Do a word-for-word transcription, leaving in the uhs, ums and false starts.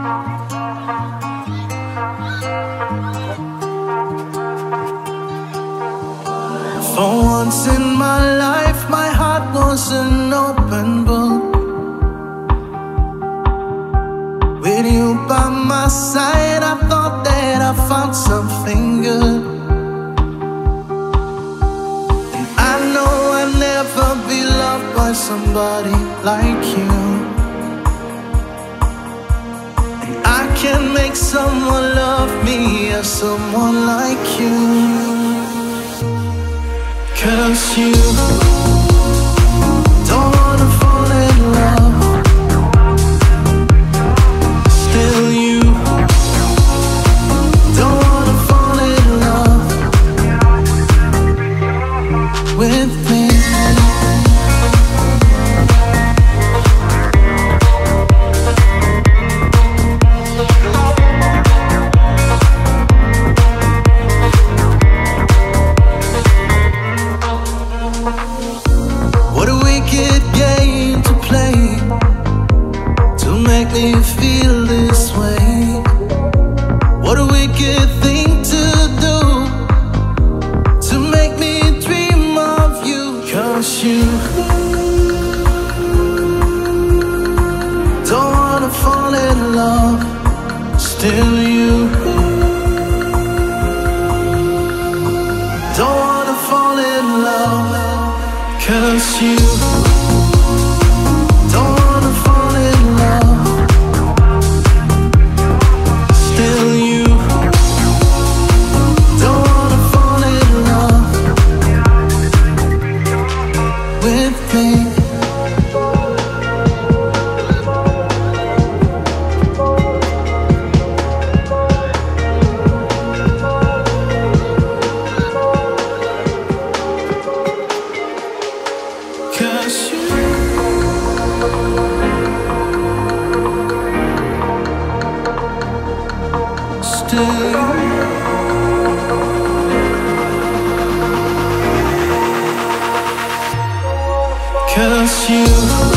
For once in my life, my heart was an open book. With you by my side, I thought that I found something good. And I know I'll never be loved by somebody like you. And I can't make someone love me as someone like you. 'Cause you don't wanna fall in love. Still you don't wanna fall in love with me. What a wicked game to play, to make me feel this way. What a wicked thing to do, to make me dream of you. 'Cause you don't wanna fall in love. Still you don't wanna fall in love. 'Cause you don't wanna fall in love. Still you don't wanna fall in love with me. 'Cause you still 'Cause you